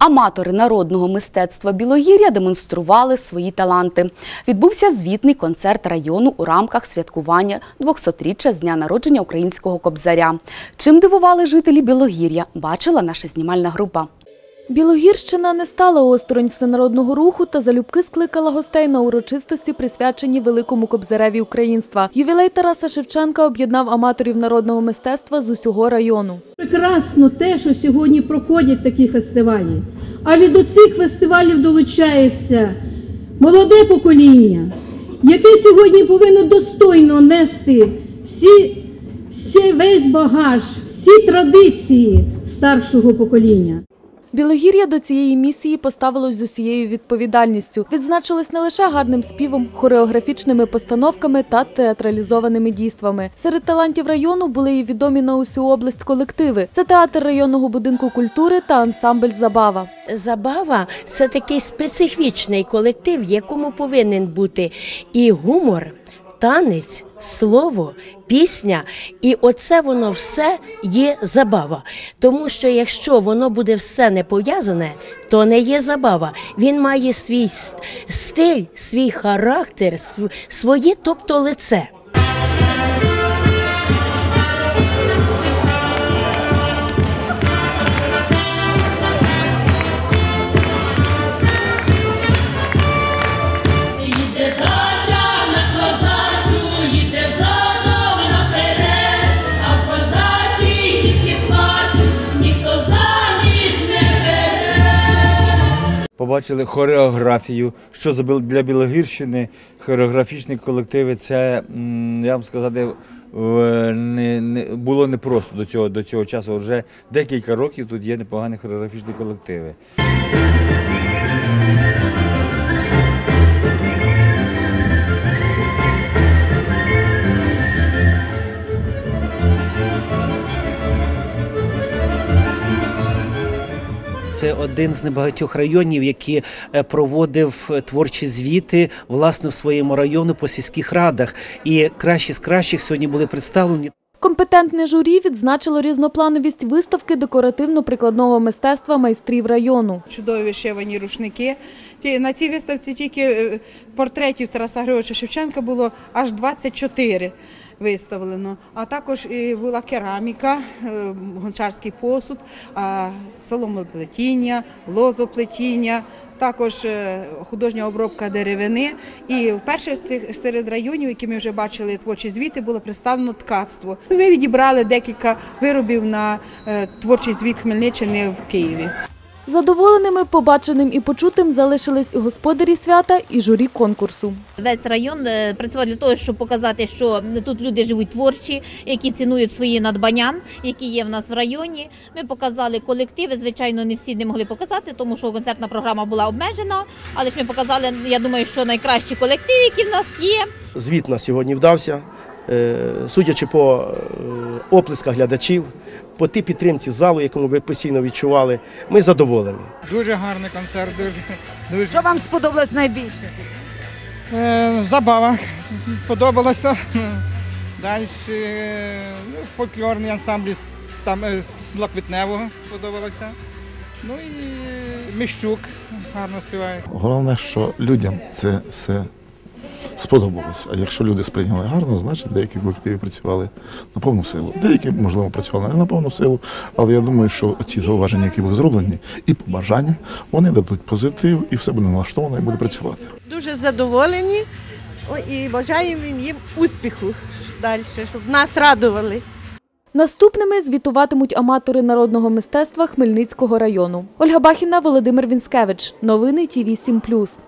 Аматори народного мистецтва Білогір'я демонстрували свої таланти. Відбувся звітний концерт району у рамках святкування 200-річчя з дня народження українського кобзаря. Чим дивували жителі Білогір'я, бачила наша знімальна група. Білогірщина не стала осторонь всенародного руху та залюбки скликала гостей на урочистості, присвячені великому кобзареві українства. Ювілей Тараса Шевченка об'єднав аматорів народного мистецтва з усього району. Прекрасно те, що сьогодні проходять такі фестивалі. Адже до цих фестивалів долучається молоде покоління, яке сьогодні повинно достойно нести весь багаж, всі традиції старшого покоління. Білогір'я до цієї місії поставилось з усією відповідальністю. Відзначилось не лише гарним співом, хореографічними постановками та театралізованими дійствами. Серед талантів району були і відомі на усю область колективи. Це театр районного будинку культури та ансамбль «Забава». «Забава» – це такий специфічний колектив, в якому повинен бути і гумор, танець, слово, пісня. І оце воно все є забава. Тому що якщо воно буде все не пов'язане, то не є забава. Він має свій стиль, свій характер, своє, тобто лице. Побачили хореографію, що для Білогірщини хореографічні колективи, це, я вам сказати, було непросто до цього часу. Вже декілька років тут є непогані хореографічні колективи. Це один з небагатьох районів, який проводив творчі звіти, власне, в своєму району по сільських радах. І кращі з кращих сьогодні були представлені. Компетентне журі відзначило різноплановість виставки декоративно-прикладного мистецтва майстрів району. Чудові вишивані рушники. На цій виставці тільки портретів Тараса Григоровича Шевченка було аж 24 виставлено. А також була кераміка, гончарський посуд, соломоплетіння, лозоплетіння, також художня обробка деревини. І вперше серед районів, які ми вже бачили творчі звіти, було представлено ткацтво. Ми відібрали декілька виробів на творчий звіт Хмельниччини в Києві. Задоволеними побаченим і почутим залишились і господарі свята, і журі конкурсу. Весь район працював для того, щоб показати, що тут люди живуть творчі, які цінують свої надбання, які є в нас в районі. Ми показали колективи, звичайно, не всі не могли показати, тому що концертна програма була обмежена, але ж ми показали, я думаю, що найкращі колективи, які в нас є. Звіт на сьогодні вдався, судячи по оплесках глядачів, по тій підтримці залу, яку ми постійно відчували, ми задоволені. Дуже гарний концерт, дуже. Що вам сподобалось найбільше? Забава сподобалася. Далі фольклорний ансамбль з села Квітневого сподобалося. Ну і Міщук гарно співає. Головне, що людям це все сподобалося. А якщо люди сприйняли гарно, значить деякі колективи працювали на повну силу. Деякі, можливо, працювали не на повну силу, але я думаю, що ці зауваження, які були зроблені, і побажання, вони дадуть позитив, і все буде налаштовано, і буде працювати. Дуже задоволені і бажаємо їм успіху далі, щоб нас радували. Наступними звітуватимуть аматори народного мистецтва Хмельницького району. Ольга Бахіна, Володимир Вінськевич. Новини ТІВІ 7+.